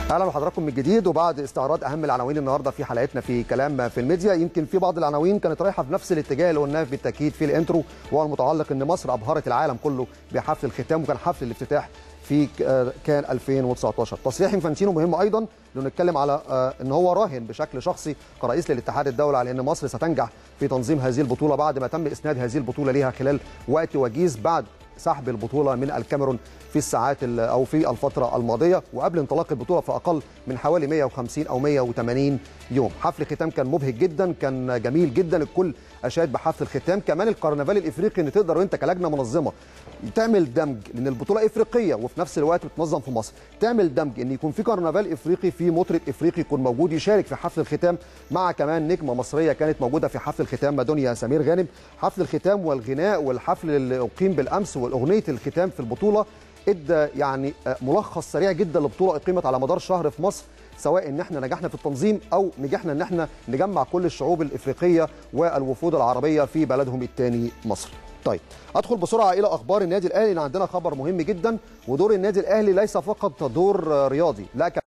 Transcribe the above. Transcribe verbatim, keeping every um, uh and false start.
اهلا بحضراتكم من جديد، وبعد استعراض اهم العناوين النهارده في حلقتنا في كلام في الميديا. يمكن في بعض العناوين كانت رايحه في نفس الاتجاه اللي قلناه بالتاكيد في الانترو، وهو المتعلق ان مصر ابهرت العالم كله بحفل الختام، وكان حفل الافتتاح في كان ألفين وتسعطاشر. تصريح انفانتينو مهم ايضا، لنتكلم على ان هو راهن بشكل شخصي كرئيس للاتحاد الدولي على ان مصر ستنجح في تنظيم هذه البطوله بعد ما تم اسناد هذه البطوله ليها خلال وقت وجيز بعد سحب البطوله من الكاميرون في الساعات او في الفتره الماضيه، وقبل انطلاق البطوله في اقل من حوالي مئة وخمسين او مئة وثمانين يوم. حفل ختام كان مبهج جدا، كان جميل جدا، الكل اشاد بحفل الختام. كمان الكرنفال الافريقي، ان تقدر وانت كلجنه منظمه تعمل دمج، لان البطوله افريقيه وفي نفس الوقت بتنظم في مصر، تعمل دمج ان يكون في كرنفال افريقي، في مطرب افريقي يكون موجود يشارك في حفل الختام، مع كمان نجمه مصريه كانت موجوده في حفل الختام، مادونيا سمير غانم. حفل الختام والغناء والحفل اللي اقيم بالامس والاغنيه الختام في البطوله ادى يعني ملخص سريع جدا لبطوله اقيمت على مدار شهر في مصر، سواء ان احنا نجحنا في التنظيم او نجحنا ان احنا نجمع كل الشعوب الافريقيه والوفود العربيه في بلدهم الثاني مصر. طيب ادخل بسرعه الى اخبار النادي الاهلي، لان عندنا خبر مهم جدا، ودور النادي الاهلي ليس فقط دور رياضي، لا